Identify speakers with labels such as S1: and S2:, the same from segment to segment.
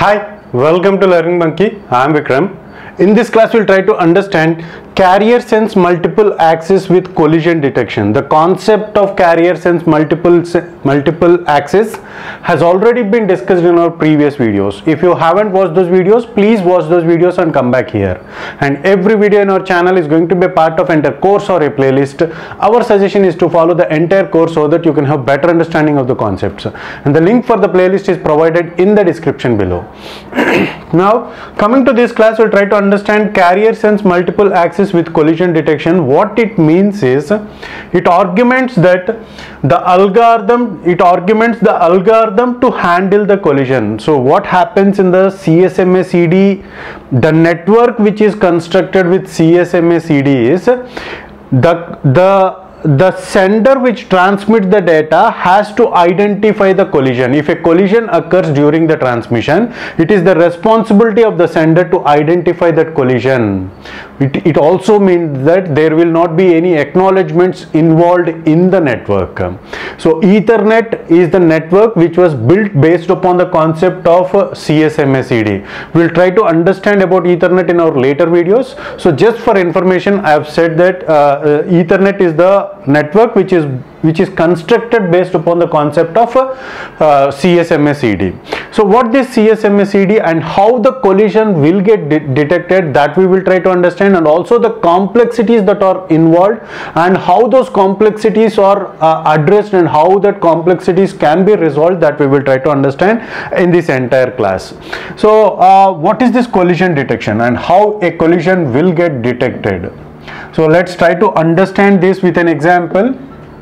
S1: Hi, welcome to Learning Monkey. I am Vikram. In this class, we'll try to understand carrier sense multiple axis with collision detection. The concept of carrier sense multiple axis has already been discussed in our previous videos. If you haven't watched those videos, please watch those videos and come back here. And every video in our channel is going to be a part of entire course or a playlist. Our suggestion is to follow the entire course so that you can have better understanding of the concepts. And the link for the playlist is provided in the description below. Now, coming to this class, we'll try to understand carrier sense multiple axis with collision detection. What it means is it arguments the algorithm to handle the collision. So what happens in the CSMA-CD, the network which is constructed with CSMA-CD is the sender which transmits the data has to identify the collision. If a collision occurs during the transmission, it is the responsibility of the sender to identify that collision. It also means that there will not be any acknowledgements involved in the network. So Ethernet is the network which was built based upon the concept of CSMA-CD. We'll try to understand about Ethernet in our later videos. So just for information, I have said that Ethernet is the network which is constructed based upon the concept of CSMA-CD. So what this CSMA-CD and how the collision will get detected, that we will try to understand, and also the complexities that are involved and how those complexities are addressed and how that complexities can be resolved, that we will try to understand in this entire class. So what is this collision detection and how a collision will get detected? So let's try to understand this with an example.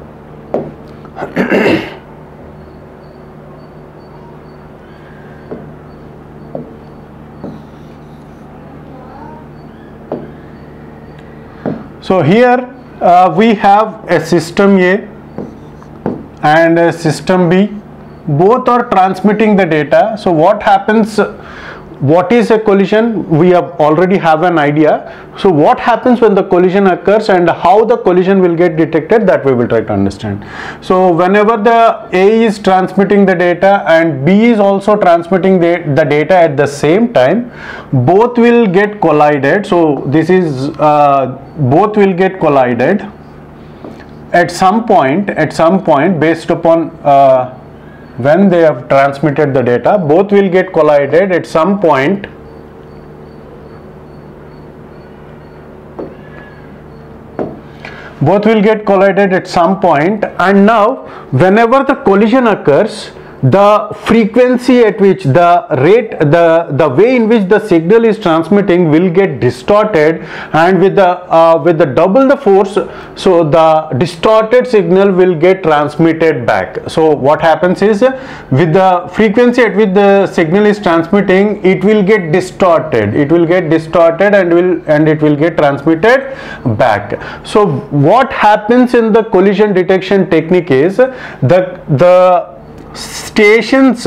S1: So here we have a system A and a system B. Both are transmitting the data. So what happens? What is a collision? We already have an idea. So what happens when the collision occurs and how the collision will get detected, that we will try to understand. So whenever the A is transmitting the data and B is also transmitting the data at the same time, both will get collided. So this is both will get collided at some point based upon when they have transmitted the data. Both will get collided at some point. Both will get collided at some point, and now whenever the collision occurs, the frequency at which the way in which the signal is transmitting will get distorted, and with the double the force, so the distorted signal will get transmitted back. So what happens is, with the frequency at which the signal is transmitting, it will get distorted. It will get distorted and it will get transmitted back. So what happens in the collision detection technique is the stations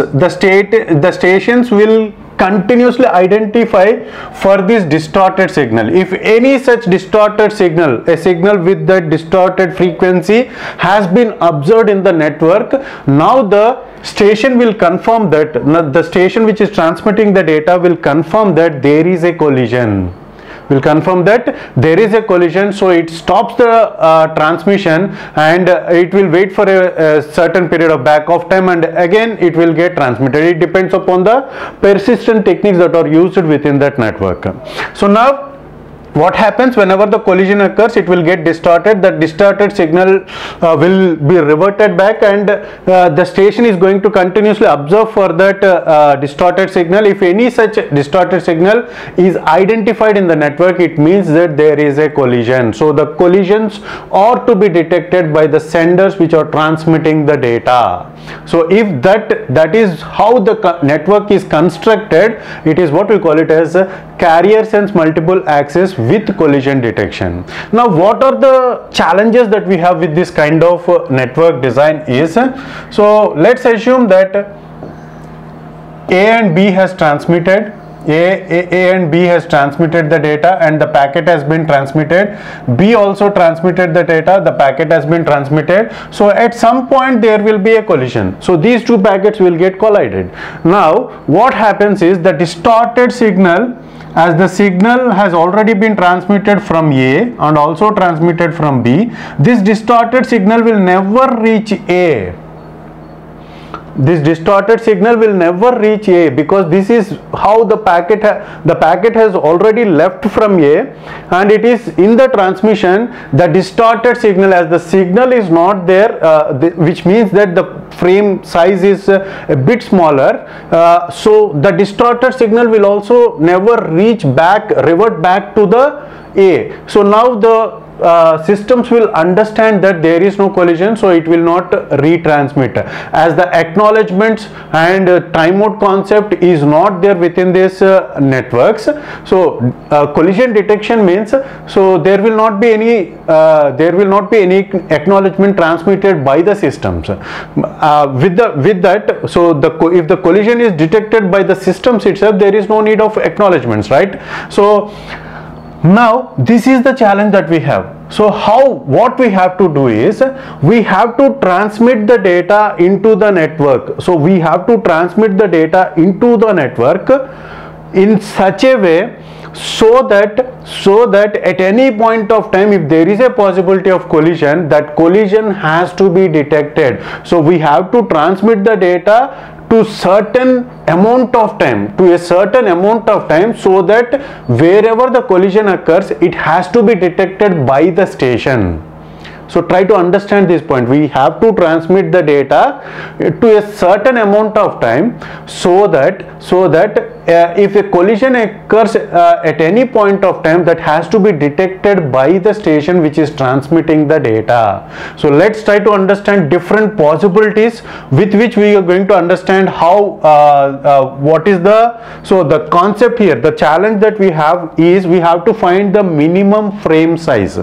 S1: will continuously identify for this distorted signal. If any such distorted signal, a signal with that distorted frequency has been observed in the network, now the station will confirm that, the station which is transmitting the data will confirm that there is a collision. Will confirm that there is a collision, so it stops the transmission and it will wait for a certain period of back off time, and again it will get transmitted. It depends upon the persistent techniques that are used within that network. So now what happens whenever the collision occurs, it will get distorted. The distorted signal will be reverted back, and the station is going to continuously observe for that distorted signal. If any such distorted signal is identified in the network, it means that there is a collision. So the collisions are to be detected by the senders which are transmitting the data. So if that is how the network is constructed, it is what we call it as carrier sense multiple axis with collision detection. Now what are the challenges that we have with this kind of network design is, so let's assume that A and B has transmitted A and B has transmitted the data and the packet has been transmitted. B also transmitted the data, the packet has been transmitted. So at some point there will be a collision. So these two packets will get collided. Now what happens is the distorted signal, as the signal has already been transmitted from A and also transmitted from B, this distorted signal will never reach A. This distorted signal will never reach A, because this is how the packet has already left from A, and it is in the transmission the distorted signal, as the signal is not there, which means that the frame size is a bit smaller, so the distorted signal will also never revert back to the A. So now the systems will understand that there is no collision, so it will not retransmit, as the acknowledgements and timeout concept is not there within this networks. So collision detection means, so there will not be any acknowledgement transmitted by the systems. With that, so if the collision is detected by the systems itself, there is no need of acknowledgements, right? So now this is the challenge that we have. So what we have to do is, we have to transmit the data into the network. So we have to transmit the data into the network in such a way so that at any point of time, if there is a possibility of collision, that collision has to be detected. So we have to transmit the data to certain amount of time, so that wherever the collision occurs, it has to be detected by the station. So try to understand this point. We have to transmit the data to a certain amount of time, so that if a collision occurs at any point of time, that has to be detected by the station which is transmitting the data. So let's try to understand different possibilities with which we are going to understand how what is the concept here. The challenge that we have is, we have to find the minimum frame size.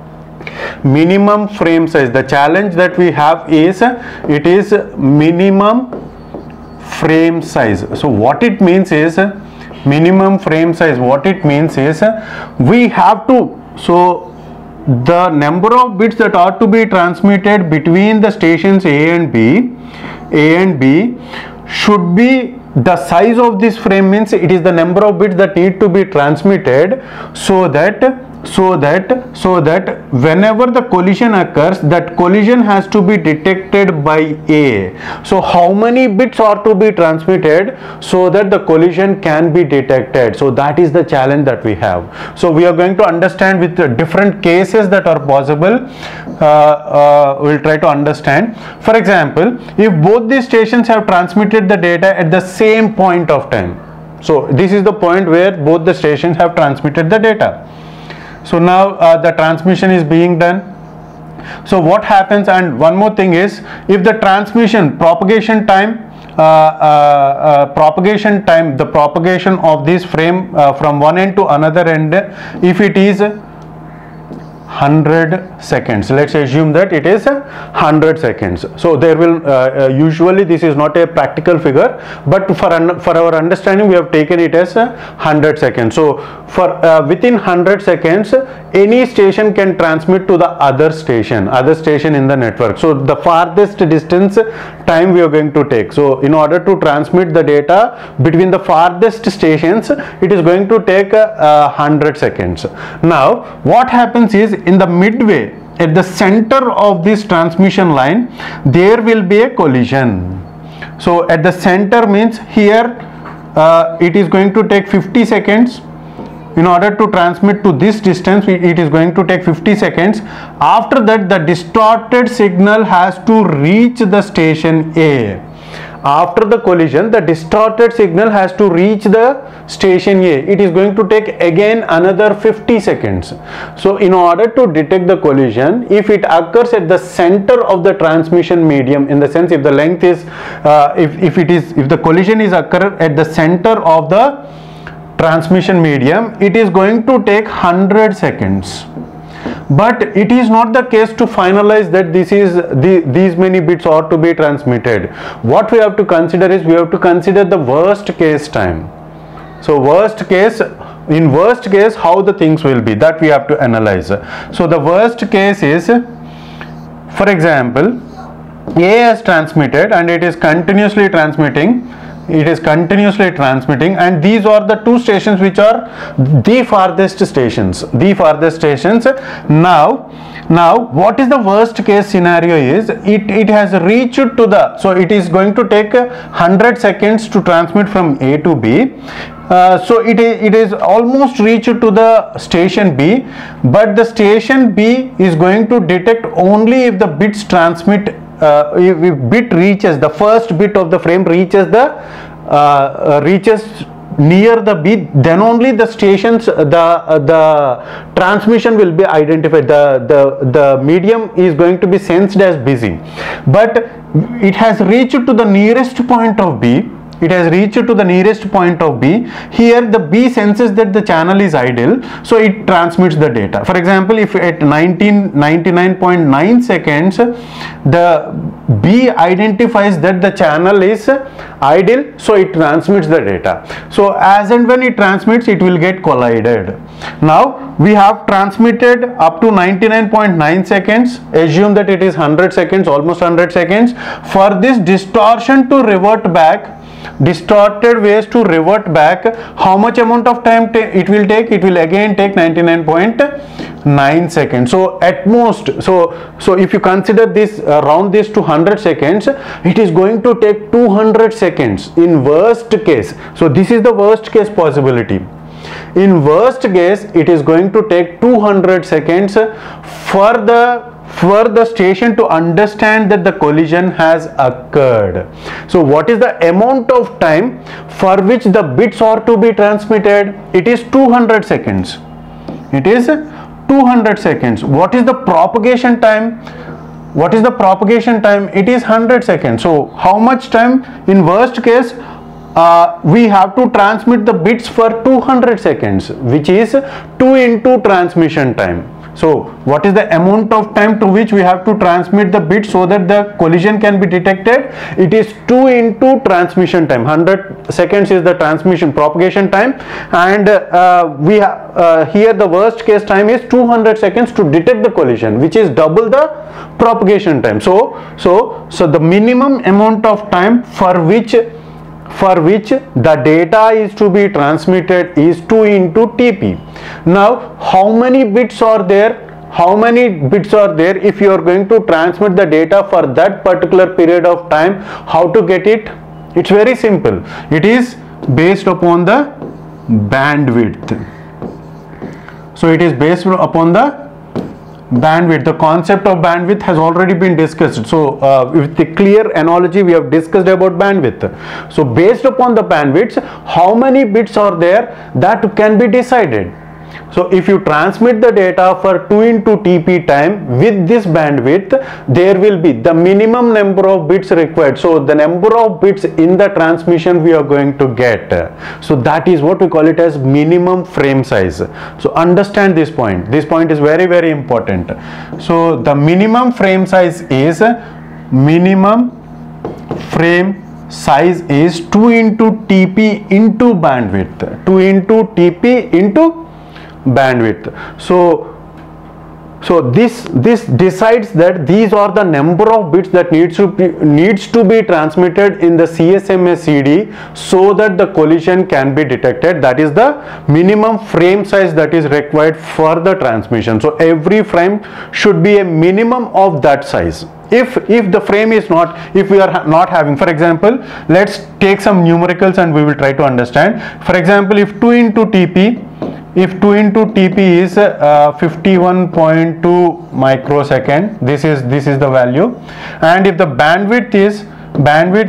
S1: The challenge that we have is, it is minimum frame size. So what it means is, minimum frame size, what it means is, we have to, so the number of bits that are to be transmitted between the stations A and B should be the size of this frame, means it is the number of bits that need to be transmitted, so that whenever the collision occurs, that collision has to be detected by A. So how many bits are to be transmitted so that the collision can be detected? So that is the challenge that we have. So we are going to understand with the different cases that are possible. We'll try to understand. For example, if both these stations have transmitted the data at the same point of time. So this is the point where both the stations have transmitted the data. So now the transmission is being done. So what happens, and one more thing is, if the propagation time, the propagation of this frame from one end to another end, if it is 100 seconds, let's assume that it is 100 seconds. So there will usually, this is not a practical figure, but for our understanding, we have taken it as 100 seconds. So for within 100 seconds, any station can transmit to the other station in the network. So the farthest distance time we are going to take. So in order to transmit the data between the farthest stations, it is going to take 100 seconds. Now what happens is, in the midway, at the center of this transmission line, there will be a collision. So at the center means here it is going to take 50 seconds. In order to transmit to this distance, it is going to take 50 seconds. After that, the distorted signal has to reach the station A. After the collision, the distorted signal has to reach the station A. It is going to take again another 50 seconds. So in order to detect the collision, if it occurs at the center of the transmission medium, in the sense, if the length is if the collision is occur at the center of the transmission medium, it is going to take 100 seconds. But it is not the case to finalize that these many bits are to be transmitted. What we have to consider is, we have to consider the worst case time. So worst case, in worst case, how the things will be, that we have to analyze. So the worst case is, for example, A has transmitted and it is continuously transmitting. It is continuously transmitting, and these are the two stations which are the farthest stations. The farthest stations. Now what is the worst case scenario is, it has reached to the, so it is going to take 100 seconds to transmit from A to B. So it is almost reached to the station B, but the station B is going to detect only if the bits transmit, if bit reaches, the first bit of the frame reaches the reaches near the B, then only the stations, the transmission will be identified, the medium is going to be sensed as busy. But it has reached to the nearest point of B. It has reached to the nearest point of B. Here the B senses that the channel is idle, so it transmits the data. For example, if at 99.9 seconds the B identifies that the channel is idle, so it transmits the data. So as and when it transmits, it will get collided. Now we have transmitted up to 99.9 seconds. Assume that it is 100 seconds, almost 100 seconds. For this distortion to revert back, distorted waves to revert back, how much amount of time it will take? It will again take 99.9 seconds. So at most, so if you consider this, round this to 100 seconds, it is going to take 200 seconds in worst case. So this is the worst case possibility. In worst case, it is going to take 200 seconds for the station to understand that the collision has occurred. So what is the amount of time for which the bits are to be transmitted? It is 200 seconds. It is 200 seconds. What is the propagation time? What is the propagation time? It is 100 seconds. So how much time in worst case? We have to transmit the bits for 200 seconds, which is 2 into transmission time. So what is the amount of time to which we have to transmit the bits so that the collision can be detected? It is 2 into transmission time. 100 seconds is the transmission propagation time, and we have here the worst case time is 200 seconds to detect the collision, which is double the propagation time. So the minimum amount of time for which the data is to be transmitted is 2 into TP. Now how many bits are there? How many bits are there if you are going to transmit the data for that particular period of time? How to get it? It's very simple. It is based upon the bandwidth. So it is based upon the bandwidth. The concept of bandwidth has already been discussed. So with the clear analogy we have discussed about bandwidth. So based upon the bandwidth, how many bits are there, that can be decided. So if you transmit the data for 2 into TP time with this bandwidth, there will be the minimum number of bits required. So the number of bits in the transmission we are going to get. So that is what we call it as minimum frame size. So understand this point. This point is very, very important. So the minimum frame size is, minimum frame size is 2 into TP into bandwidth. 2 into TP into bandwidth. So this decides that these are the number of bits that needs to be transmitted in the CSMA CD so that the collision can be detected. That is the minimum frame size that is required for the transmission. So every frame should be a minimum of that size. If the frame is not, if we are not having, for example, let's take some numericals and we will try to understand. For example, if 2 into TP, if 2 into TP is 51.2 microsecond, this is the value, and if the bandwidth is 10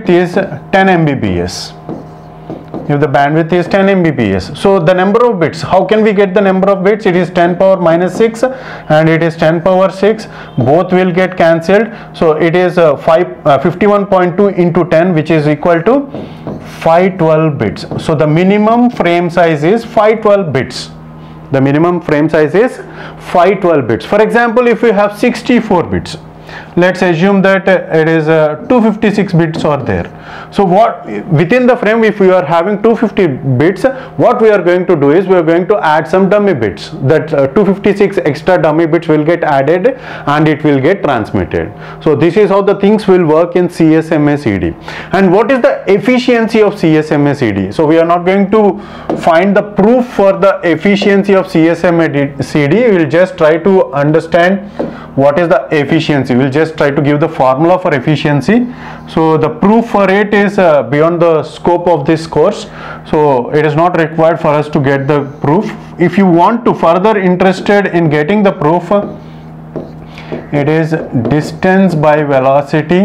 S1: Mbps, if the bandwidth is 10 Mbps, so the number of bits, how can we get the number of bits? It is 10 power minus 6 and it is 10 power 6, both will get cancelled. So it is 51.2 into 10, which is equal to 512 bits. So the minimum frame size is 512 bits. The minimum frame size is 512 bits. For example, if you have 64 bits, let's assume that it is 256 bits are there. So what within the frame, if we are having 250 bits, what we are going to do is we are going to add some dummy bits. That 256 extra dummy bits will get added and it will get transmitted. So this is how the things will work in CSMA-CD. And what is the efficiency of CSMA-CD? So we are not going to find the proof for the efficiency of CSMA-CD. We will just try to understand what is the efficiency. We will just try to give the formula for efficiency. So the proof for it is beyond the scope of this course, so it is not required for us to get the proof. If you want to further interested in getting the proof, it is distance by velocity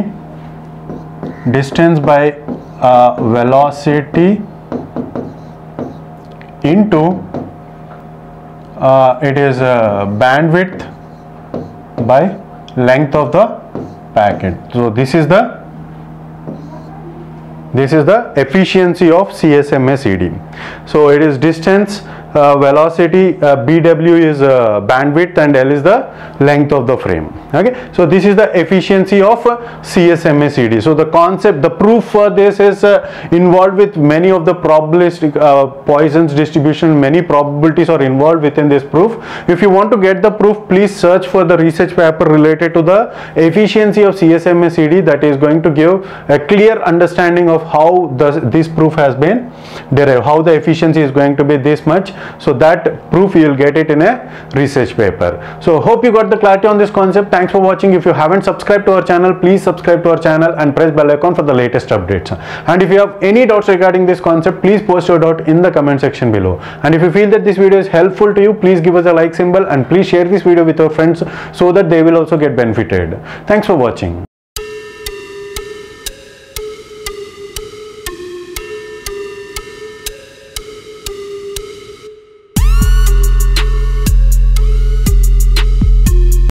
S1: into it is bandwidth by length of the packet. So this is the efficiency of CSMA-CD. So it is distance, velocity, BW is bandwidth, and L is the length of the frame. Okay, so this is the efficiency of CSMA-CD. So the concept, the proof for this is involved with many of the probabilistic Poisson's distribution. Many probabilities are involved within this proof. If you want to get the proof, please search for the research paper related to the efficiency of CSMA-CD. That is going to give a clear understanding of how this proof has been derived, how the efficiency is going to be this much. So that proof you will get it in a research paper. So hope you got the clarity on this concept. Thanks for watching. If you haven't subscribed to our channel, please subscribe to our channel and press bell icon for the latest updates. And if you have any doubts regarding this concept, please post your doubt in the comment section below. And if you feel that this video is helpful to you, please give us a like symbol and please share this video with your friends so that they will also get benefited. Thanks for watching.